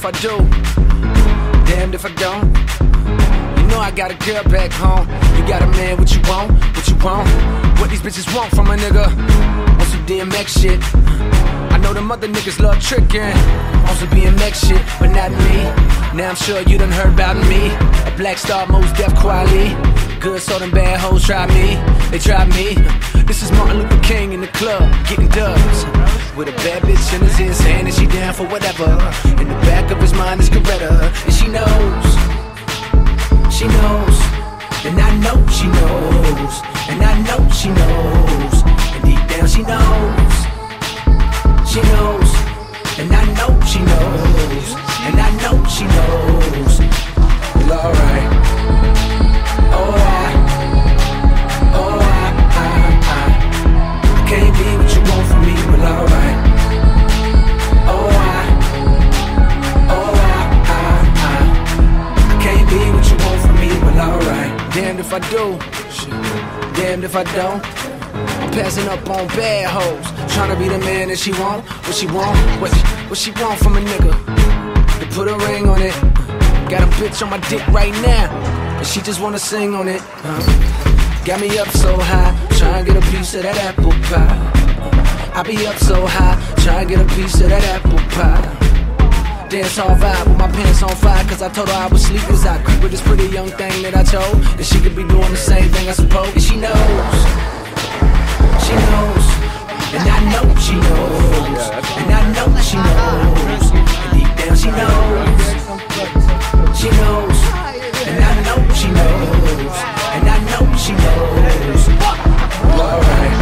I do, damned if I don't. You know I got a girl back home. You got a man, what you want, what you want. What these bitches want from a nigga. Want some DMX shit. I know them other niggas love tricking on some BMX shit, but not me. Now I'm sure you done heard about me. A black star, most deaf quality. Good, so them bad hoes try me. They try me. This is Martin Luther King in the club, getting dubs. With a bad bitch in his hand, and she down for whatever. In the back of his mind is Coretta, and she knows. She knows, and I know she knows, and I know she knows, and deep down she knows. She knows, and I know she knows, and I know she knows. Well, alright, alright, alright, can't be what you want from me, well, alright, alright, alright, can't be what you want from me, well, alright. Damned if I do, damned if I don't. I'm passing up on bad hoes, tryna be the man that she want. What she want, what she want from a nigga, to put a ring on it. Got a bitch on my dick right now, and she just wanna sing on it. Got me up so high, tryna get a piece of that apple pie. I be up so high, tryna get a piece of that apple pie. Dance all vibe with my pants on fire, cause I told her I was sleep as I creep with this pretty young thing that I chose. And she could be doing the same thing I suppose. And she knows, she knows, and I know she knows, and I know she knows, and deep down she knows, she knows, and I know she knows, and I know she knows. Alright,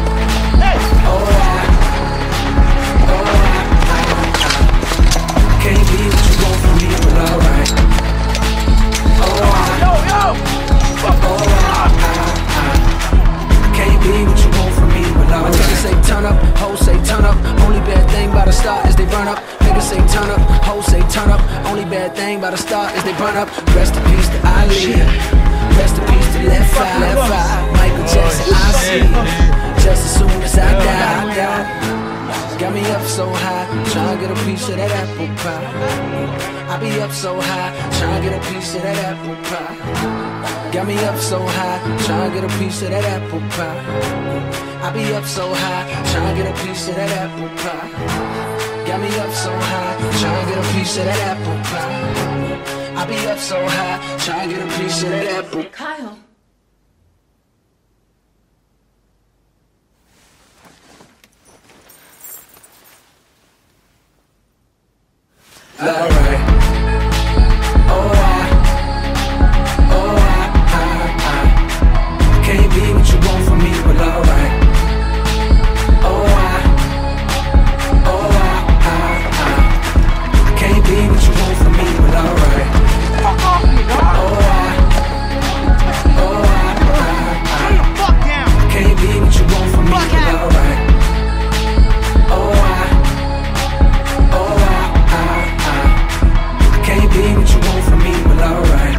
alright, alright, can't be what you want from me, but alright, alright, alright, can't be what you want from me, but alright. Niggas say turn up, hoes say turn up. Only bad thing about a star is they burn up. Niggas say turn up, hoes say turn up. Only bad thing about a star is they burn up. Rest in peace to Ali, rest in peace to Left Eye, Michael Jackson, I see. Just as soon as I die. Got me up so high, tryna get a piece of that apple pie. I be up so high, tryna get a piece of that apple pie. Got me up so high, tryna get a piece of that apple pie. I be up so high, tryna get a piece of that apple pie. Got me up so high, tryna get a piece of that apple pie. I be up so high, tryna get a piece of that apple. Kyle. Alright, alright, alright, can't be what you want from me, but alright, alright, alright, can't be what you want from me, but alright, alright, alright, can't be what you want from me, but alright, alright, alright, can't be what you want from me, but alright.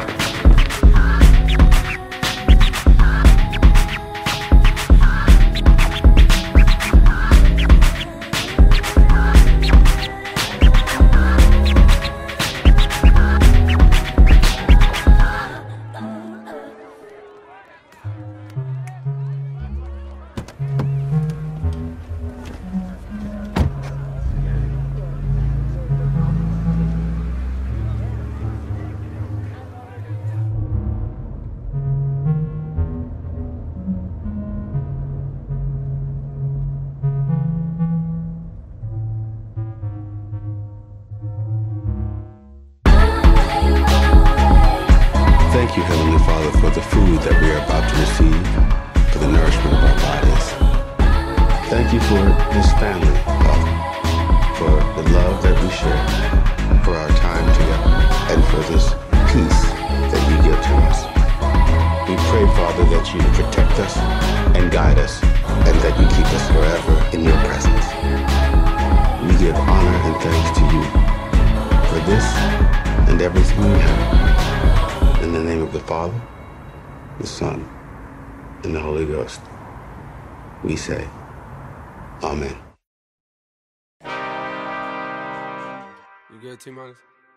Thank you, Heavenly Father, for the food that we are about to receive, for the nourishment of our bodies. Thank you for this family, Father, for the love that we share, for our time together, and for this peace that you give to us. We pray, Father, that you protect us and guide us, and that you keep us forever in your presence. We give honor and thanks to you for this and everything we have. In the name of the Father, the Son, and the Holy Ghost, we say, Amen. You good, T-Minus?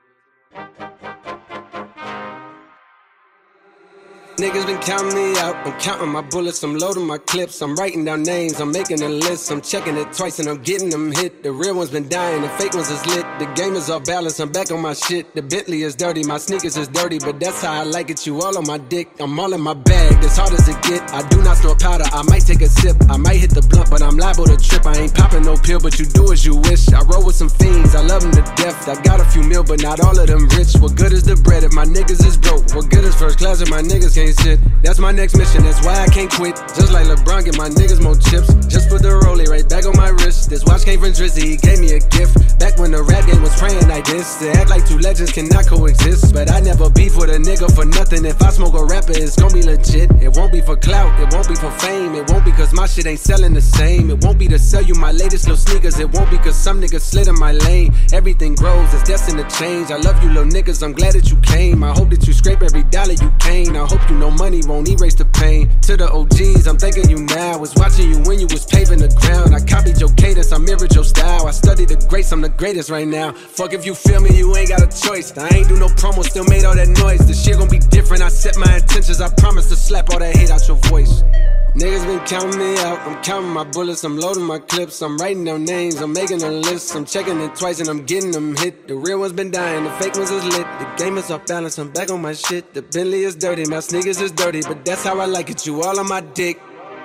Niggas been counting me out, I'm counting my bullets, I'm loading my clips, I'm writing down names, I'm making a list, I'm checking it twice and I'm getting them hit. The real ones been dying, the fake ones is lit, the game is off balance, I'm back on my shit. The Bentley is dirty, my sneakers is dirty, but that's how I like it, you all on my dick. I'm all in my bag, as hard as it get, I do not store powder, I might take a sip, I might hit the blunt, but I'm liable to trip. I ain't popping no pill, but you do as you wish. I roll with some fiends, I love them to death, I got a few mil, but not all of them rich. What good is the bread if my niggas is broke? What good is first class if my niggas can't sit? That's my next mission, that's why I can't quit. Just like LeBron, get my niggas more chips. Just put the rollie right back on my wrist. This watch came from Drizzy, he gave me a gift. Back when the rap game was praying like this. To act like two legends cannot coexist. But I never beef with a nigga for nothing. If I smoke a rapper, it's gon' be legit. It won't be for clout, it won't be for fame. It won't be cause my shit ain't selling the same. It won't be to sell you my latest little sneakers. It won't be cause some niggas slid in my lane. Everything grows, it's destined to change. I love you little niggas, I'm glad that you came. I hope that you scrape every dollar you came. I hope you know money won't erase the pain. To the OGs, I'm thanking you now. Was watching you when you was paving the ground. I copied your cadence, I mirrored your style. I studied the greats, I'm the greatest right now. Fuck if you feel me, you ain't got a choice. I ain't do no promo, still made all that noise. The shit gon' be different, I set my intentions. I promise to slap all that hate out your voice. Niggas been counting me out, I'm counting my bullets, I'm loading my clips, I'm writing down names, I'm making a list, I'm checking it twice and I'm getting them hit. The real ones been dying, the fake ones is lit, the game is off balance, I'm back on my shit. The Bentley is dirty, my sneakers is dirty, but that's how I like it, you all on my dick.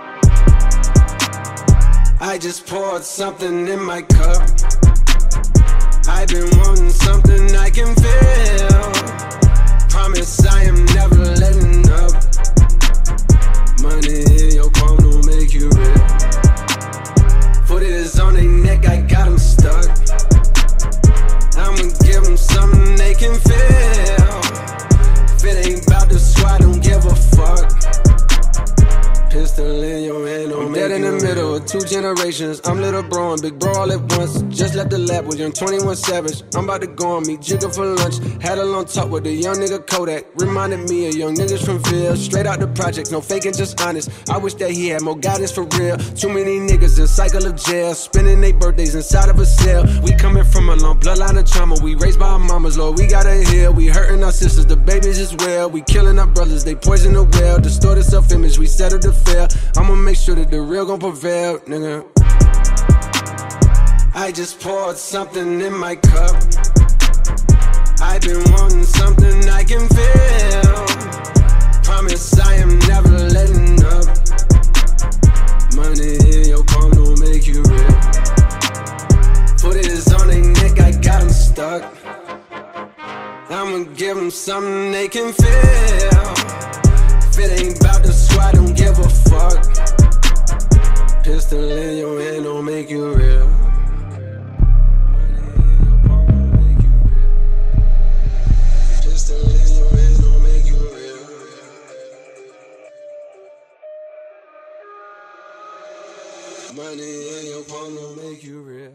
I just poured something in my cup, I've been wanting something I can feel. Promise I am never letting up. Money in your palm don't make you real. Foot is on their neck, I got them stuck. I'ma give them something they can feel. If it ain't about the squad, don't give a fuck. Pistol in your hand, don't make you real. I'm dead in the middle of two generations. I'm little bro and big bro all at once. Just left the lab with young 21 Savage. I'm about to go on meet Jigga for lunch. Had a long talk with a young nigga Kodak. Reminded me of young niggas from Phil. Straight out the project, no faking, just honest. I wish that he had more guidance for real. Too many niggas in cycle of jail, spending their birthdays inside of a cell. We coming from a long bloodline of trauma. We raised by our mamas, Lord, we gotta heal. We hurting our sisters, the babies as well. We killing our brothers, they poison the well. Distorted self-image, we settle to fail. I'ma make sure that the real gon' prevail, nigga. I just poured something in my cup, I've been wanting something I can feel. Promise I am never letting up. Money in your palm don't make you real. Foot is on their neck, I got them stuck. I'ma give them something they can feel. If it ain't about the squad, don't give a fuck. Pistol in your hand don't make you real. Money in your palm don't make you real.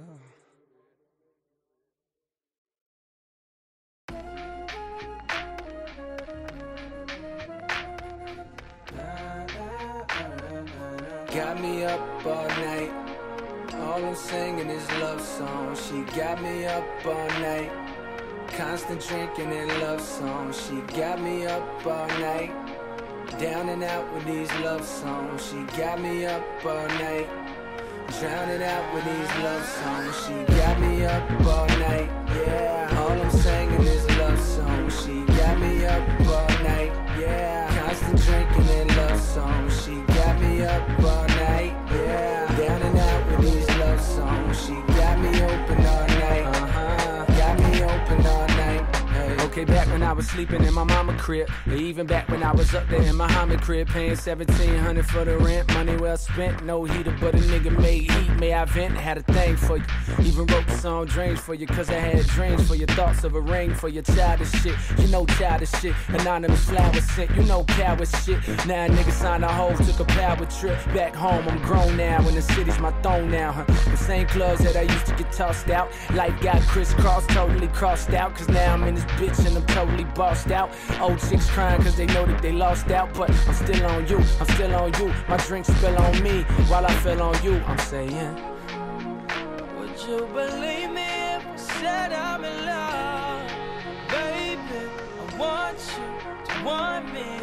Got me up all night, all I'm singing is love songs. She got me up all night, constant drinking and love songs. She got me up all night, down and out with these love songs. She got me up all night, drowning out with these love songs. She got me up all night, yeah. All I'm singing is love songs. She got me up all night, yeah. Constant drinking and love songs. She got me up all night, yeah. Down and out with these love songs. She got me open all night, got me open all night. Hey. Okay, back when I was sleeping in my mama crib, or even back when I was up there in my Muhammad crib, paying $1,700 for the rent, money well spent, no heater, but a nigga made heat. May I vent, had a thing for you. Even wrote the song Dreams for you, cause I had dreams for your thoughts of a ring for your childish shit. You know childish shit, anonymous flowers sent, you know coward shit. Now a nigga signed a hoe, took a power trip. Back home, I'm grown now, and the city's my throne now, huh? The same clubs that I used to get tossed out. Life got crisscrossed, totally crossed out, cause now I'm in this bitch and I'm totally bossed out. Old chicks crying cause they know that they lost out, but I'm still on you, I'm still on you. My drink spill on me while I fell on you. I'm saying, would you believe me if I said I'm in love, baby, I want you to want me.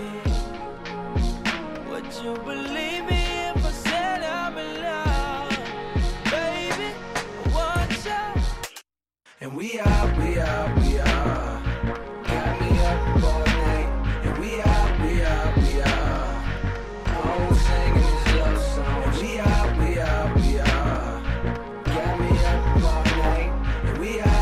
Would you believe me if I said I'm in love, baby, I want you. And we are. Got me up all night. And we are. Oh, singing this love song. And we are. Got me up all night. And we are.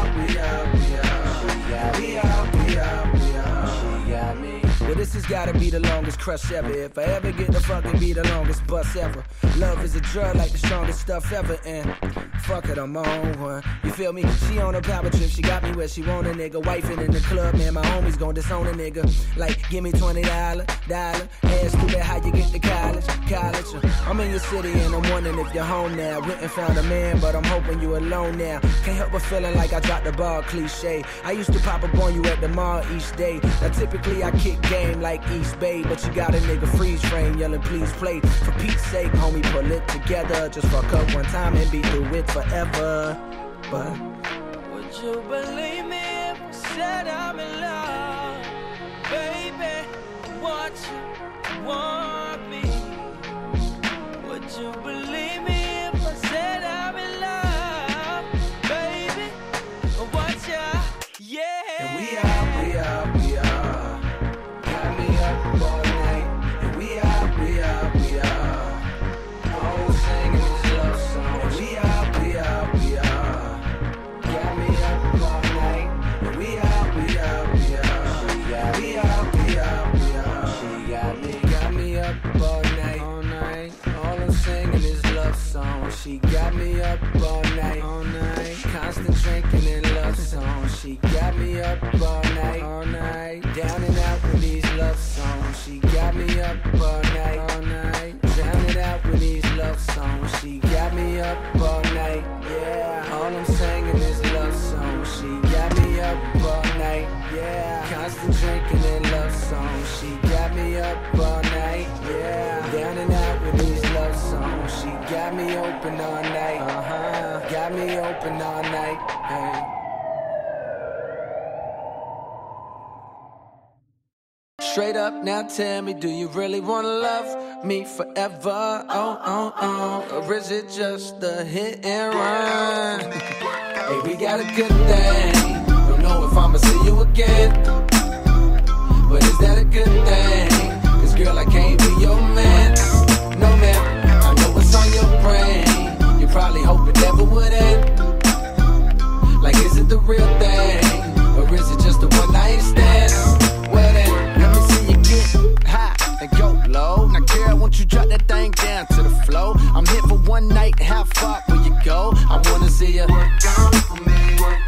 She got me. Well, this has gotta be the longest crush ever. If I ever get to fucking be the longest bus ever. Love is a drug like the strongest stuff ever. And fuck it, I'm on one. You feel me? She on a power trip. She got me where she want a nigga. Wifing in the club, man. My homies gon' disown a nigga. Like, give me $20. Ask stupid how you get to college. I'm in your city and I'm wondering if you're home now. Went and found a man, but I'm hoping you alone now. Can't help but feeling like I dropped the ball, cliche. I used to pop up on you at the mall each day. Now typically I kick game like East Bay, but you got a nigga freeze frame yelling please play. For Pete's sake, homie, pull it together. Just fuck up one time and be through it forever. But would you believe me if I said I'm in love, baby? I want you, want me. Would you believe me if I said I'm in love, baby? I want you, yeah. And we are. Got me up all night. And we are. Oh, singing this love song. And we are. Got me up all night. And we are. She got me. Got me up all night. All I'm singing is love song. She got me up all night. Constant drinking and love songs. She got me up all night. Down and out with these love songs. She got me up all night. Drowning out with these love songs. She got me up all night. Yeah. All I'm singing is love songs. She got me up all night. Yeah. Constant drinking and love songs. She got me up all night. Yeah. Down and out with these love songs. She got me open all night. Got me open all night. Hey. Straight up now tell me, do you really wanna love me forever? Or is it just a hit and run? Hey, we got a good thing. Don't know if I'ma see you again, but is that a good thing? Cause girl, I can't be your man. No man, I know what's on your brain. You probably hope it never would end. Like, is it the real thing? Or is it just a one night stand? Well then, let me see you get high and go low. Now girl, won't you drop that thing down to the floor? I'm here for one night, how far will you go? I wanna see you work out for me.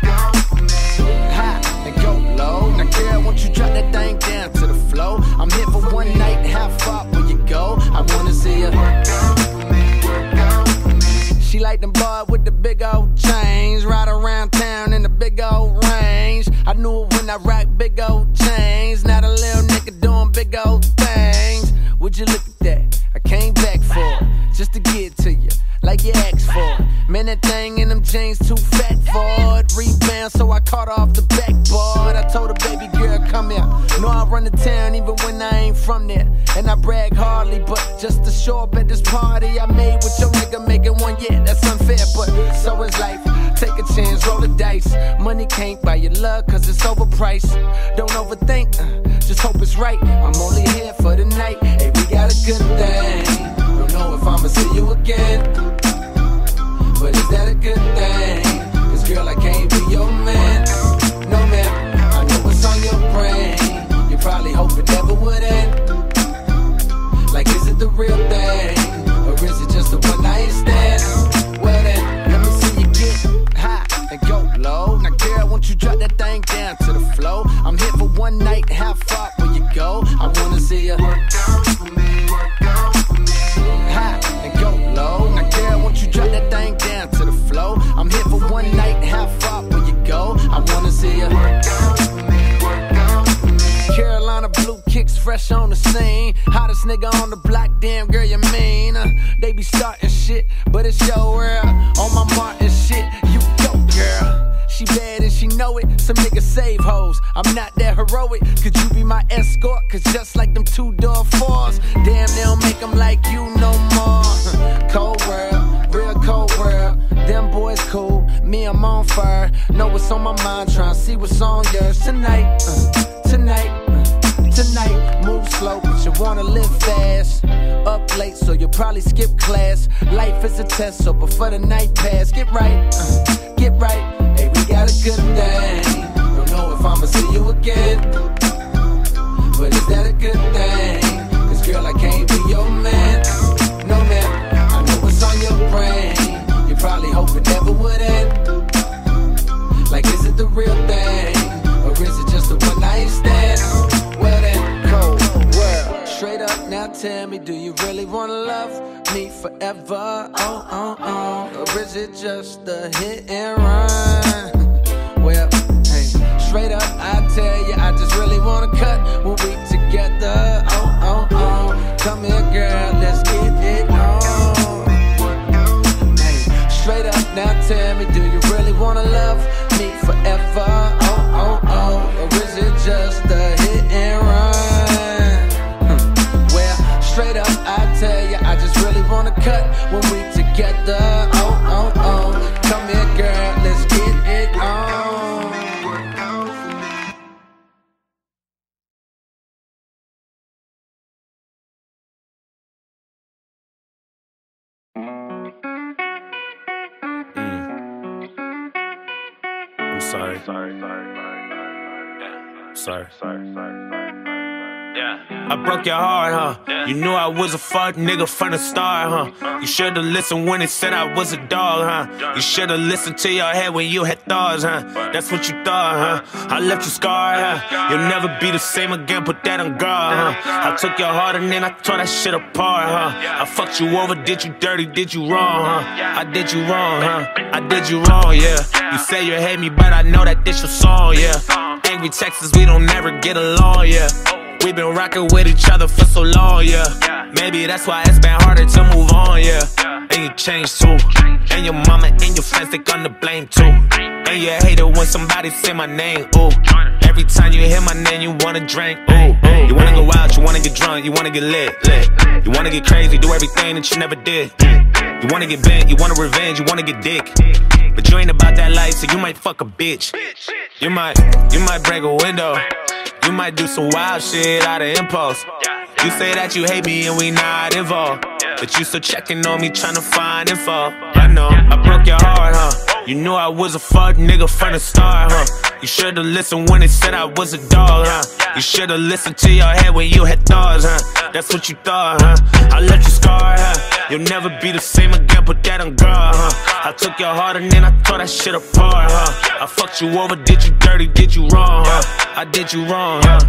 High and go low. Now girl, won't you drop that thing down to the floor? I'm here for one night, how far will you go? I wanna see you work out for me. She like them boys with the big old chains, ride around town in the big old range. I knew it when I rocked big old chains. Now the little nigga doing big old things. Would you look at that? I came back for it, just to get to you, like you asked for it. Man, that thing in them jeans too fat for it. Rebound, so I caught off the backboard. I told her, baby girl, come here. Know I run the town even when I ain't from there. And I brag hardly, but just to show up at this party I made with your nigga making one, yeah, that's unfair, but so is life. Take a chance, roll the dice. Money can't buy your love, cause it's overpriced. Don't overthink, just hope it's right. I'm only here for the night. Hey, we got a good thing. Don't know if I'ma see you again, but is that a good thing? Cause girl, I can't be your man. No man, I know what's on your brain. You probably hope it never would end. Like, is it the real thing? Or is it just a one night stand? Well then, let me see you get high and go low. Now girl, won't you drop that thing down to the floor? I'm here for one night, how far will you go? I wanna see you work out for me, high and go low. Now girl, won't you drop that thing down to the floor? I'm here for one night, how far will you go? I wanna see you work out for me. Carolina blue kicks fresh on the scene. Hottest nigga on the block, damn girl, you mean? They be starting shit, but it's your world. On my Martin shit, you go, girl. She bad as save hoes. I'm not that heroic, could you be my escort? Cause just like them two-door fours, damn, they don't make them like you no more. Cold world, real cold world. Them boys cool, me I'm on fire. Know what's on my mind, tryna see what's on yours. Tonight, tonight, move slow, but you wanna live fast. Up late, so you'll probably skip class. Life is a test, so before the night pass, get right, get right. Hey, we got a good thing. Don't know if I'ma see you again, but is that a good thing? Cause girl, I can't be your man. No man, I know what's on your brain. You probably hope it never would end. Like, is it the real thing? Or is it just a one-night stand? Well then, cold world. Straight up, now tell me, do you really wanna love me forever? Or is it just a hit and run? Well, hey, straight up, I tell you, I just really wanna cut when we together. Come here, girl, let's get it on. Hey, straight up, now tell me, do you really wanna love me forever? Or is it just a hit and run? Well, straight up, I tell you, I just really wanna cut when we together. Come here, girl, let's get it on. I'm sorry. Yeah. I broke your heart, huh? You knew I was a fuck nigga from the start, huh? You should've listened when it said I was a dog, huh? You should've listened to your head when you had thoughts, huh? That's what you thought, huh? I left you scarred, huh? You'll never be the same again, put that on guard, huh? I took your heart and then I tore that shit apart, huh? I fucked you over, did you dirty, did you wrong, huh? I did you wrong, huh? I did you wrong, yeah. You say you hate me, but I know that this your song, yeah. Angry Texas, we don't never get along, yeah. We been rocking with each other for so long, yeah. Maybe that's why it's been harder to move on, yeah. And you changed too. And your mama and your friends, they gonna blame too. And you hate it when somebody say my name, ooh. Every time you hear my name, you wanna drink, ooh. You wanna go out, you wanna get drunk, you wanna get lit. You wanna get crazy, do everything that you never did. You wanna get bent, you wanna revenge, you wanna get dick. But you ain't about that life, so you might fuck a bitch. You might break a window. You might do some wild shit out of impulse. You say that you hate me and we not involved, but you still checking on me, trying to find info. I know, I broke your heart, huh? You knew I was a fuck nigga from the start, huh? You should've listened when it said I was a dog, huh? You should've listened to your head when you had thoughts, huh? That's what you thought, huh? I left you scarred, huh? You'll never be the same again, put that on guard, huh? I took your heart and then I tore that shit apart, huh? I fucked you over, did you dirty, did you wrong, huh? I did you wrong, huh?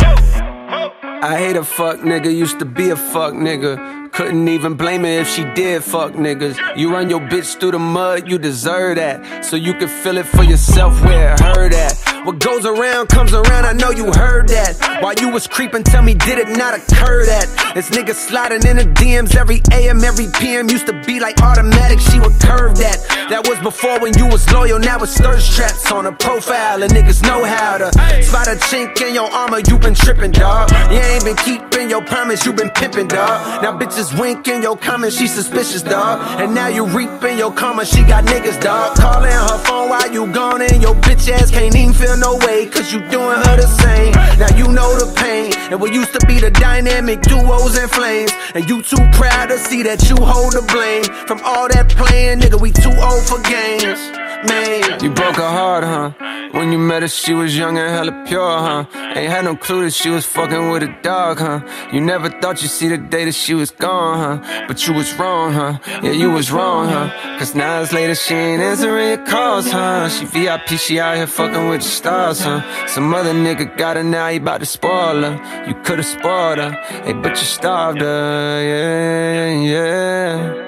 I hate a fuck nigga, used to be a fuck nigga. Couldn't even blame her if she did fuck niggas. You run your bitch through the mud, you deserve that. So you can feel it for yourself where it hurt at. What goes around comes around, I know you heard that. While you was creeping, tell me, did it not occur that this nigga sliding in the DMs every AM, every PM used to be like automatic, she would curve that. That was before when you was loyal, now it's thirst traps on a profile, and niggas know how to spot a chink in your armor, you been tripping, dawg. You ain't been keeping your promise, you been pimping, dawg. Now bitches winking your comments, she suspicious, dawg. And now you reaping your karma, she got niggas, dawg. Calling her phone while you gone, and your bitch ass can't even feel no way, cause you doing her the same. Now you know the pain, and what used to be the dynamic duos and flames. And you too proud to see that you hold the blame. From all that playing, nigga, we too old for games, man. You broke her heart, huh? When you met her, she was young and hella pure, huh? Ain't had no clue that she was fucking with a dog, huh? You never thought you'd see the day that she was gone, huh? But you was wrong, huh? Yeah, you was wrong, huh? Cause 9 hours later, she ain't answering your calls, huh? She VIP, she out here fucking with the stars, huh? Some other nigga got her, now he bout to spoil her. You could've spoiled her, hey, but you starved her, yeah, yeah.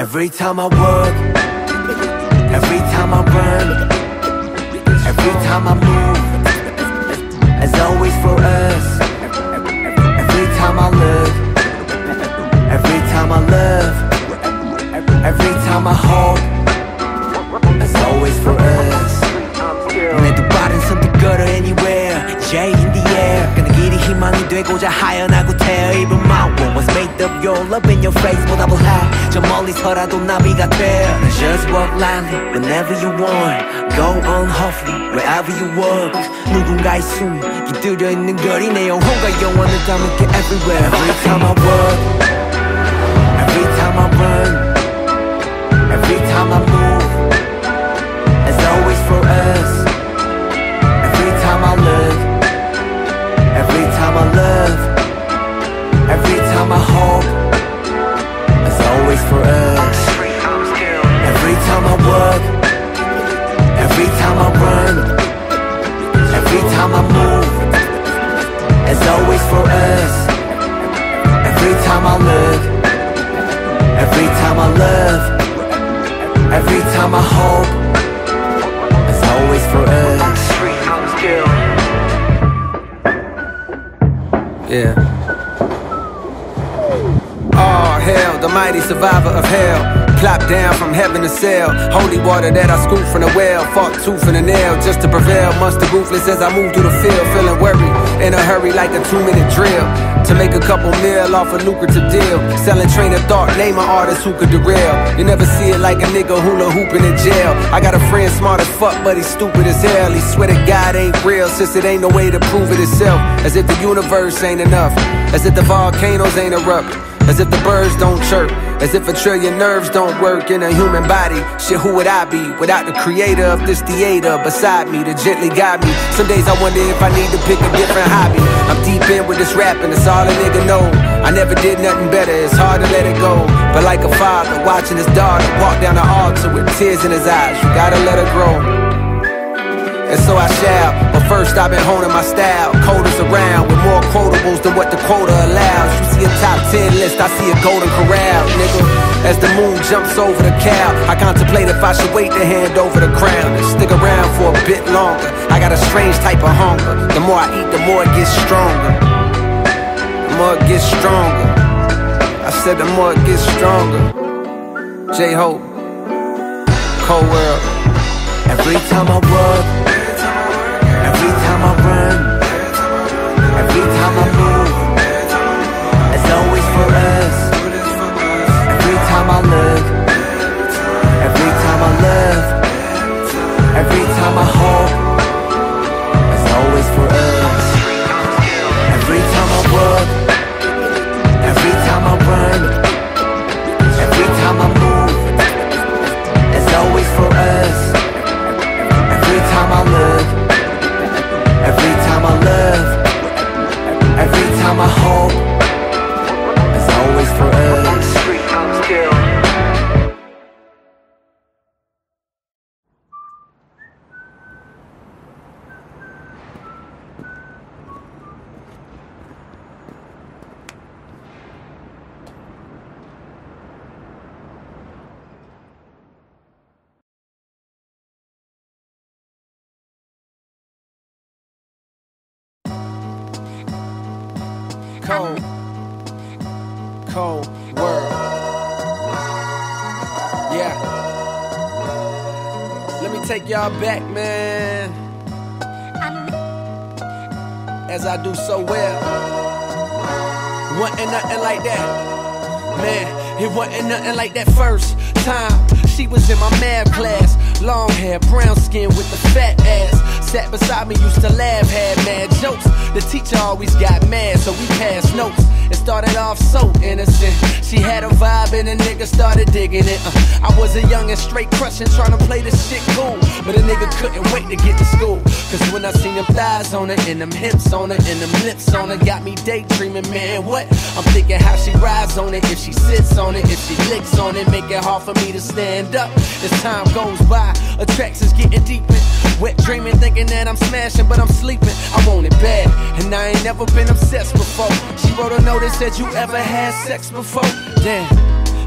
Every time I work, every time I run, every time I move, as always for us. Every time I look, every time I love, every time I hope, as always for us. 내 두 발은 선택걸어 anywhere, J in the air. 그는 길이 희망이 되고자 하연하고 태어 입은 my world was made of your love in your face. 보다 high, 저 멀리서라도 나비가 돼. Just walk lightly whenever you want. Go on hopefully wherever you walk. 누군가의 숨 깃들여 있는 거리 내 영혼과 영원을 담을게 everywhere. Every time I walk, every time I run, every time I move, as always for us. Every time I look, every time I love, every time I hope, as always for us. Every time I work, every time I run, every time I move, as always for us. Every time I look, every time I love, every time I hope, as always for us. Yeah. Oh hell, the mighty survivor of hell. Plop down from heaven to sail. Holy water that I scooped from the well. Fought tooth and a nail just to prevail. Mustard ruthless as I move through the field. Feeling worried, in a hurry like a 2-minute drill. To make a couple mil off a lucrative deal. Selling train of thought, name an artist who could derail. You never see it like a nigga hula hooping in jail. I got a friend smart as fuck, but he's stupid as hell. He swear to God ain't real, since it ain't no way to prove it itself. As if the universe ain't enough. As if the volcanoes ain't erupt. As if the birds don't chirp. As if a trillion nerves don't work in a human body. Shit, who would I be without the creator of this theater beside me to gently guide me? Some days I wonder if I need to pick a different hobby. I'm deep in with this rapping, it's all a nigga know. I never did nothing better, it's hard to let it go. But like a father watching his daughter walk down the altar with tears in his eyes, you gotta let her grow. And so I shall, but first I've been honing my style. Coders around with more quotables than what the quota allows. You see a top 10 list, I see a golden corral, nigga. As the moon jumps over the cow, I contemplate if I should wait to hand over the crown and stick around for a bit longer. I got a strange type of hunger. The more I eat, the more it gets stronger. The more it gets stronger. I said the more it gets stronger. J-Hope, Cold World. Every time I work, every time I run, every time I move, as always for us. Every time I look, every time I love, every time I hope, as always for us. Every time I work, every time I run, every time I move, as always for us. Every time I look, every time I love, every time I hope, it's always for us. Cold world. Yeah. Let me take y'all back, man. As I do so well. Wasn't nothing like that. Man, it wasn't nothing like that first time. She was in my math class. Long hair, brown skin with the fat ass. Sat beside me, used to laugh, had mad jokes. The teacher always got mad, so we passed notes. It started off so innocent. She had a vibe and a nigga started digging it. I was a young and straight crushing, trying to play this shit cool. But a nigga couldn't wait to get to school. Cause when I seen them thighs on her, and them hips on her, and them lips on her, got me daydreaming, man, what? I'm thinking how she rides on it, if she sits on it, if she licks on it, make it hard for me to stand up. As time goes by, attractions getting deeper. Wet dreaming, thinking that I'm smashing, but I'm sleeping. I want it bad, and I ain't never been obsessed before. She wrote a note that said, you ever had sex before? Damn,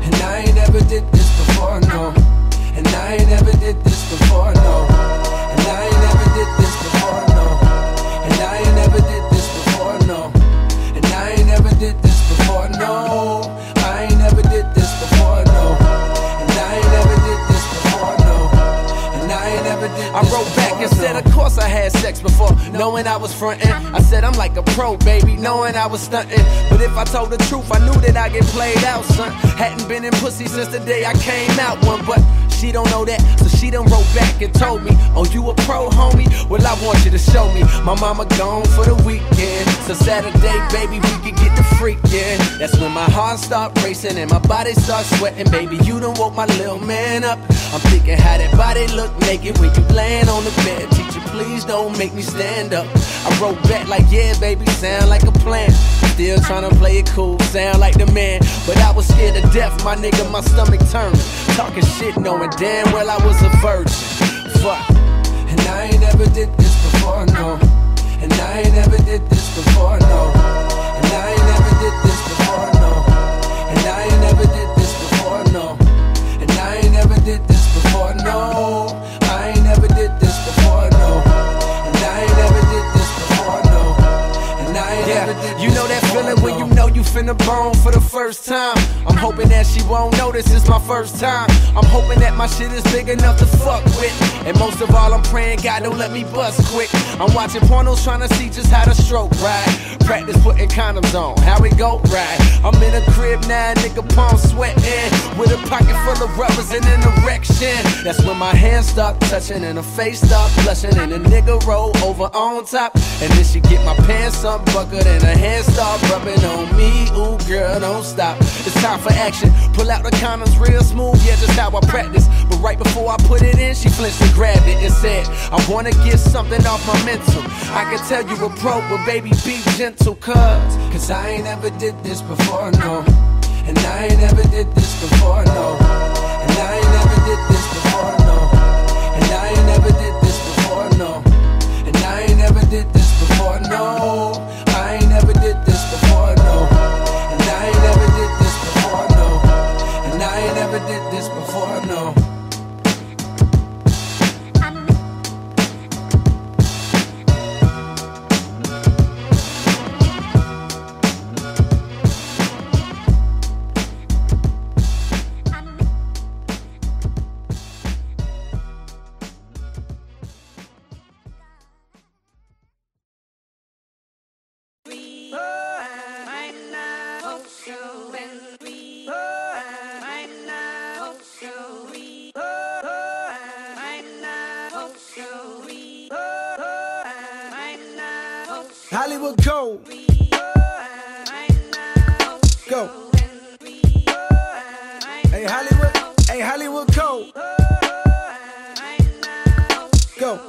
And I ain't never did this before, no. And I ain't never did this before, no. And I ain't never did this before, no. And I ain't never did this before, no. And I ain't never did this before, no. I ain't never did this before, no. And I ain't never did this before, no. And I ain't never did this. I wrote back and said, of course I had sex before, knowing I was frontin'. I said I'm like a pro, baby, knowing I was stuntin'. But if I told the truth, I knew that I'd get played out, son. Hadn't been in pussy since the day I came out one, but she don't know that, so she done wrote back and told me, oh, you a pro, homie? Well, I want you to show me. My mama gone for the weekend, so Saturday, baby, we can get the freakin'. That's when my heart start racing and my body start sweating. Baby, you done woke my little man up. I'm thinking how that body look naked when you laying on the bed. Teacher, please don't make me stand up. I wrote back like, yeah, baby, sound like a plan. Still tryna play it cool, sound like the man. But I was scared to death, my nigga, my stomach turned. Talking shit, knowing damn well I was a virgin. Fuck. And I ain't never did this before, no. And I ain't never did this before, no. And I ain't never did this before, no. And I ain't never did this before, no. And I ain't never did this before, no. I ain't never did this before, no. And I ain't never did this before, no. And I ain't never did this. You know that feeling when you know you finna bone for the first time. I'm hoping that she won't notice it's my first time. I'm hoping that my shit is big enough to fuck with. And most of all, I'm praying God don't let me bust quick. I'm watching pornos trying to see just how to stroke ride. Practice putting condoms on, how it go right. I'm in a crib now, nigga, palm sweating, with a pocket full of rubbers and an erection. That's when my hands start touching and her face start blushing, and a nigga roll over on top. And then she get my pants unbuckled and her hands start rubbing on me. Ooh, girl, don't stop. It's time for action. Pull out the condoms real smooth, yeah, just how I practice. But right before I put it in, she flinched and grabbed it and said, I wanna get something off my mental. I can tell you a pro, but baby, be gentle, cause I ain't never did this before, no. And I ain't never did this before, no. And I ain't never did this before, no. And I ain't never did this before, no. And I ain't never did this before, no. I ain't never did this before, no. And I ain't never did this before, no. And I ain't never did this before, no. Hollywood go. Go. Hey Hollywood, hey Hollywood go. Go.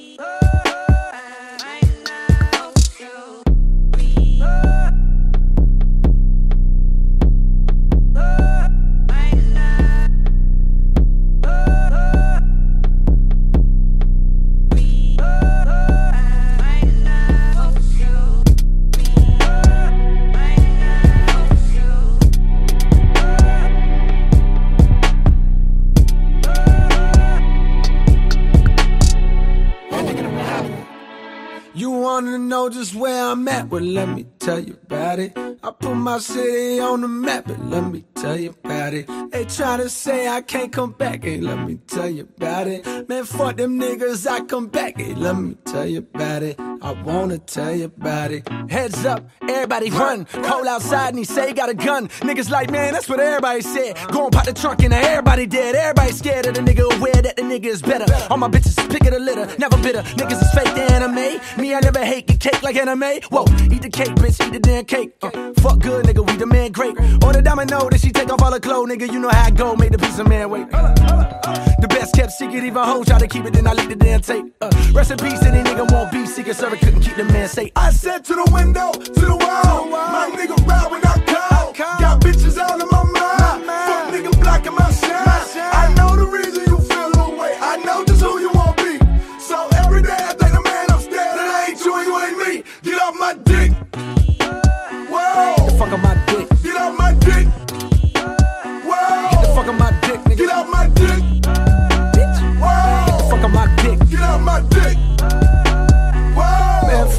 You wanna know just where I'm at? Well, let me tell you about it. I put my city on the map, but let me tell you about it. They try to say I can't come back, hey, let me tell you about it. Man, fuck them niggas, I come back, hey, let me tell you about it. I wanna tell you about it. Heads up, everybody run. Cole outside and he say he got a gun. Niggas like, man, that's what everybody said. Go and pop the trunk and everybody dead. Everybody scared of the nigga, aware that the nigga is better. All my bitches pick of the litter, never bitter. Niggas is fake the anime. Me, I never hate, get cake like anime. Whoa, eat the cake, bitch, eat the damn cake. Fuck good, nigga, we the man great. On the domino, then she take off all her clothes, nigga, you know how I go, made the piece of man wait. The best kept secret, even hoes try to keep it, then I leak the damn tape. Rest in peace, any nigga won't be secret server, couldn't keep the man safe. I said to the window, to the wall, my nigga ride when I call. Got bitches all in my mind, fuck nigga blocking my shine. I know the reason you feel the way, I know just who you want be. So every day I think the man upstairs, that ain't you and you ain't me. Get off my dick. Whoa. The fuck on my dick. Get off my dick. Whoa.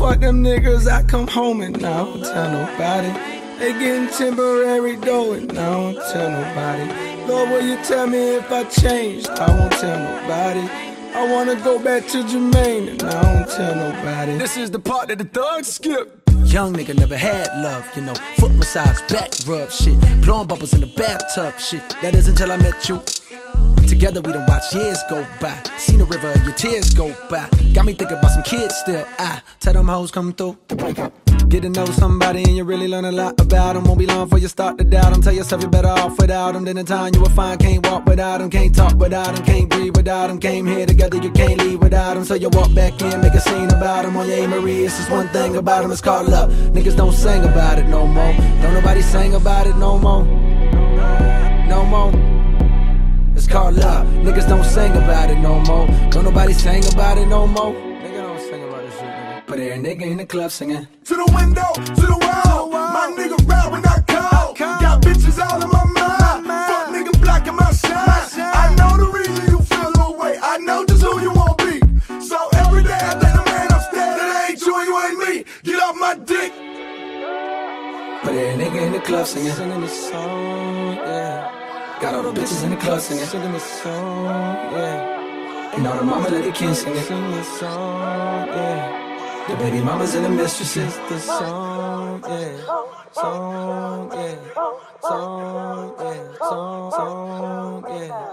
Fuck them niggas, I come home and I don't tell nobody. They getting temporary dough and I don't tell nobody. Lord, will you tell me if I changed? I won't tell nobody. I wanna go back to Jermaine and I don't tell nobody. This is the part that the thugs skip. Young nigga never had love, you know. Foot massage, back rub shit. Blowing bubbles in the bathtub shit. That is until I met you. Together we done watch years go by. Seen the river, your tears go by. Got me thinking about some kids still. I tell them hoes come through to break up. Get to know somebody and you really learn a lot about them. Won't be long before you start to doubt them. Tell yourself you're better off without them. Then in time you will find can't walk without them. Can't talk without them, can't breathe without them. Came here together, you can't leave without them. So you walk back in, make a scene about them. On your A-Marie, it's just one thing about them, it's called love. Niggas don't sing about it no more. Don't nobody sing about it no more. No more. It's called love. Niggas don't sing about it no more. Don't nobody sing about it no more. Nigga don't sing about this shit, nigga. But every nigga in the club singing. To the window, to the wall. My nigga ride when I call. Got bitches all in my mind. Fuck nigga blocking my shine. I know the reason you feel no way. I know just who you won't be. So every day I think the man upstairs. That ain't you, you ain't me. Get off my dick. But every nigga in the club singing. Singing this song, yeah. Got all the bitches in the club singing this song, yeah. And all the mama let the kids sing this song, yeah. The baby mamas and the mistresses, the song, yeah. Song, yeah. Song, yeah. Song, yeah.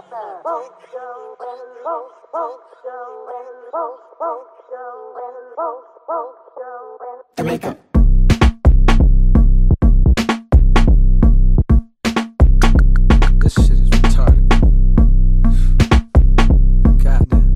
Jamaica. This shit is retarded. Goddamn.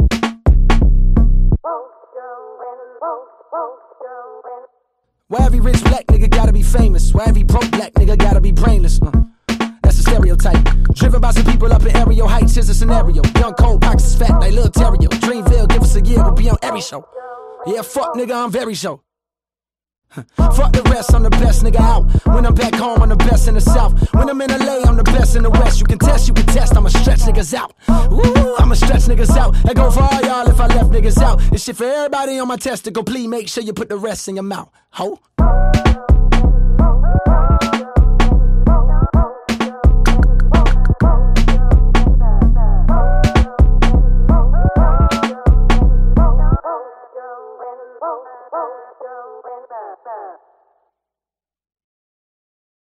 Why every rich black nigga gotta be famous? Why every broke black nigga gotta be brainless? That's a stereotype. Driven by some people up in Aerial Heights, here's a scenario. Young cold, pockets is fat like Lil Terrio. Dreamville, give us a year, we'll be on every show. Yeah, fuck nigga, I'm very show. Fuck the rest, I'm the best nigga out. When I'm back home, I'm the best in the South. When I'm in LA, I'm the best in the West. You can test, I'ma stretch niggas out. Ooh, I'ma stretch niggas out. I go for all y'all if I left niggas out. This shit for everybody on my testicle. Please make sure you put the rest in your mouth, ho.